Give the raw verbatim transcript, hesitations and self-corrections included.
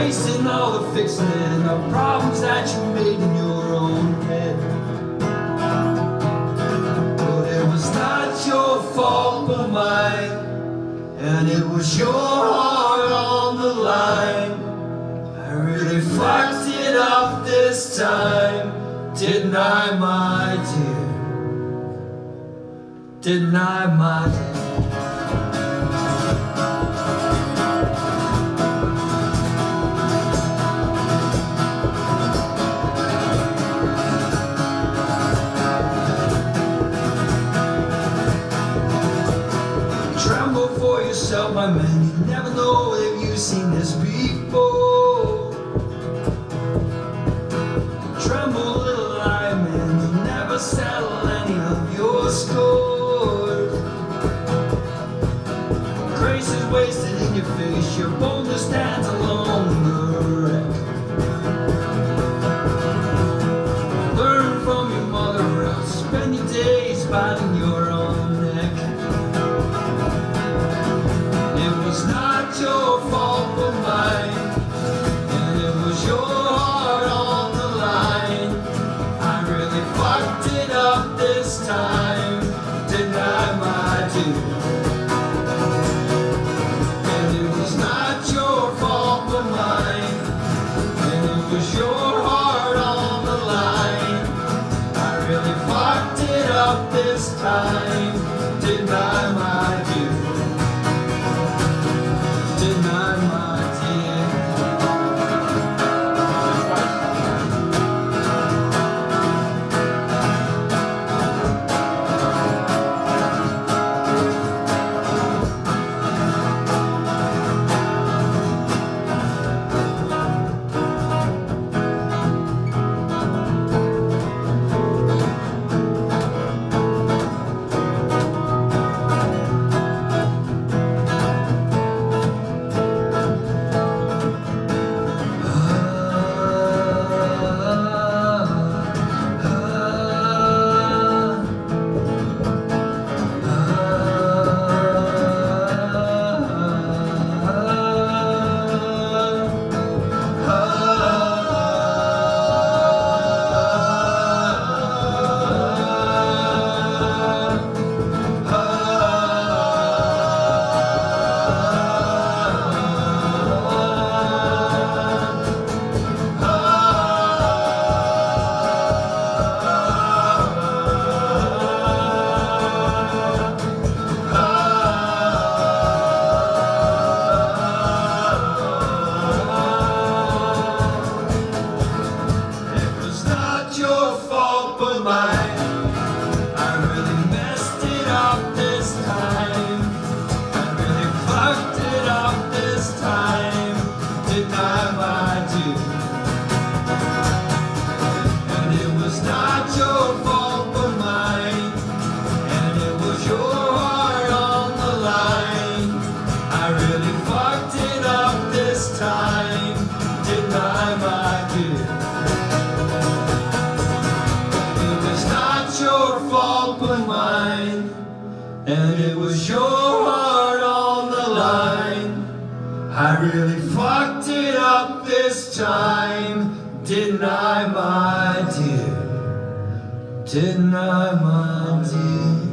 wasting all the fixing of problems that you made in your own head. But it was not your fault but mine, and it was your heart on the line. I really fucked it up this time, didn't I, my dear? Didn't I, my dear? Tremble for yourself, my man, you never know if you've seen this before. Tremble, little lion man, you'll never settle any of your scores. Grace is wasted in your face, your boulder stands alone in the wreck. Learn from your mother or else spend your days biting your own neck. It was not your fault but mine, and it was your heart on the line. I really fucked it up this time, didn't I, my dear? And it was not your fault but mine, and it was your heart on the line. I really fucked it up this time, didn't I, my dear? Didn't I, my dear? And it was your heart on the line. I really fucked it up this time, didn't I, my dear? Didn't I, my dear?